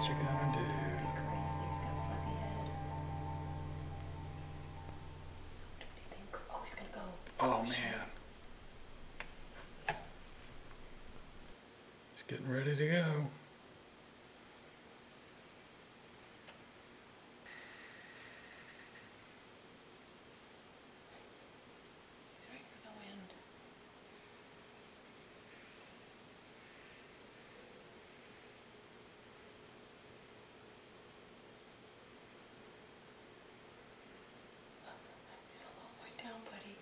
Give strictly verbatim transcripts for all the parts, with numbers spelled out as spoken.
What you gonna do? Crazy, he's got a fuzzy head. Don't do anything. Oh, he's gonna go. Oh man. He's getting ready to go. He's ready for the wind. He's a long way down, buddy.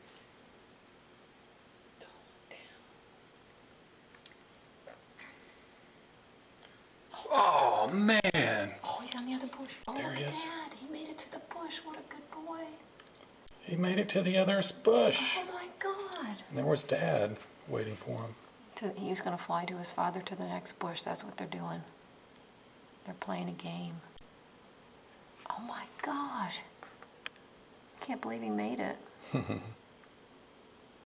Oh man. Oh, he's on the other bush. Oh, There look he at is. that. He made it to the bush. What a good boy. He made it to the other bush. Oh my God. And there was Dad waiting for him. To, he was going to fly to his father to the next bush. That's what they're doing. They're playing a game. Oh my gosh. I can't believe he made it.